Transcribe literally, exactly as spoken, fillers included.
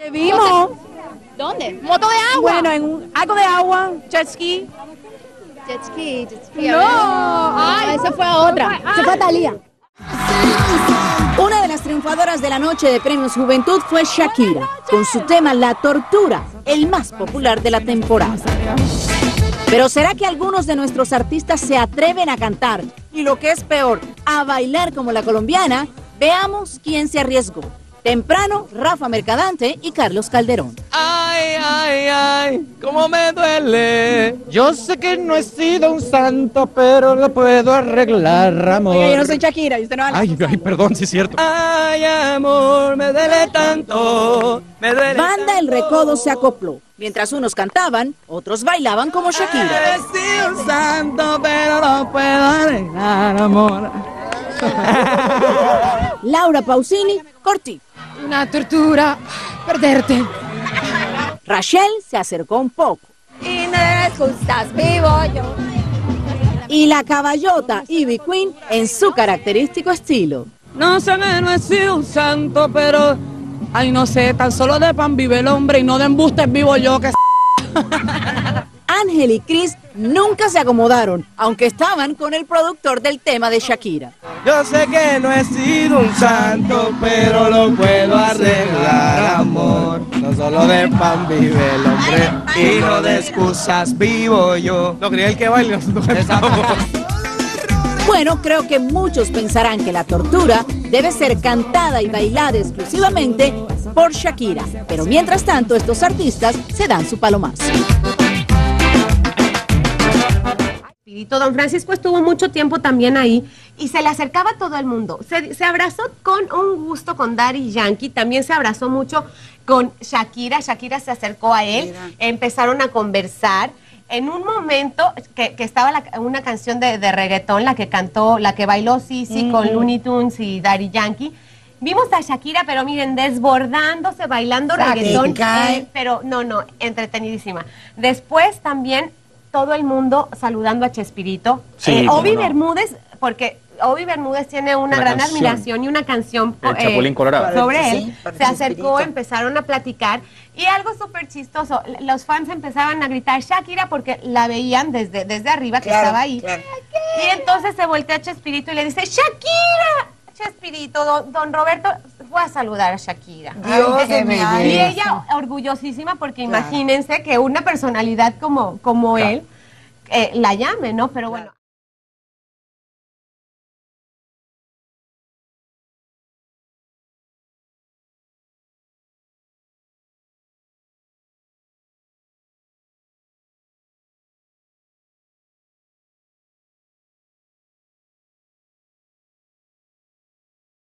Te vimos. ¿Dónde? ¿Moto de agua? Bueno, en un, algo de agua, jet ski. Jet ski, jet ski. No, Ah, ay, esa fue a otra. ah. Se fue a Thalía. Una de las triunfadoras de la noche de Premios Juventud fue Shakira, con su tema La Tortura, el más popular de la temporada. Pero ¿será que algunos de nuestros artistas se atreven a cantar y, lo que es peor, a bailar como la colombiana? Veamos quién se arriesgó. Temprano, Rafa Mercadante y Carlos Calderón. Ay, ay, ay, cómo me duele. Yo sé que no he sido un santo, pero lo puedo arreglar, amor. Oiga, yo no soy Shakira, y usted no habla. Ay, ay, perdón, sí es cierto. Ay, amor, me duele tanto, me duele Banda El tanto. Recodo se acopló. Mientras unos cantaban, otros bailaban como Shakira. He sido un santo, pero lo puedo arreglar, amor. Laura Pausini, Corti. Una tortura, perderte. Rachel se acercó un poco. Y no eres justas, vivo yo. Y la caballota Ivy Queen en su característico estilo. No sé que no he sido un santo, pero... Ay, no sé, tan solo de pan vive el hombre y no de embustes vivo yo, que... Ángel y Chris nunca se acomodaron, aunque estaban con el productor del tema de Shakira. Yo sé que no he sido un santo, pero lo puedo arreglar, amor. No solo de pan vive el hombre y no de excusas vivo yo. No quería el que baile, nosotros cantamos. Bueno, creo que muchos pensarán que La Tortura debe ser cantada y bailada exclusivamente por Shakira. Pero mientras tanto, estos artistas se dan su palomazo. Don Francisco estuvo mucho tiempo también ahí y se le acercaba a todo el mundo. Se, se abrazó con un gusto con Daddy Yankee, también se abrazó mucho con Shakira. Shakira se acercó a él, Mira. empezaron a conversar. En un momento que, que estaba la, una canción de, de reggaetón, la que cantó, la que bailó Sisi mm-hmm. con Looney Tunes y Daddy Yankee. Vimos a Shakira, pero miren, desbordándose, bailando reggaetón, eh, pero no, no, entretenidísima. Después también todo el mundo saludando a Chespirito. Sí, eh, Obi no. Bermúdez, porque Obi Bermúdez tiene una, una gran canción. admiración y una canción El eh, Chapulín Colorado. sobre Sí, él. para Se acercó, Chespirito. empezaron a platicar y algo súper chistoso. Los fans empezaban a gritar Shakira porque la veían desde, desde arriba, que Claro, estaba ahí. claro. Y entonces se voltea a Chespirito y le dice, ¡Shakira! Chespirito, don, don Roberto fue a saludar a Shakira. Dios de mi vida. Y ella orgullosísima porque claro. Imagínense que una personalidad como, como claro. él eh, la llame, ¿no? Pero bueno.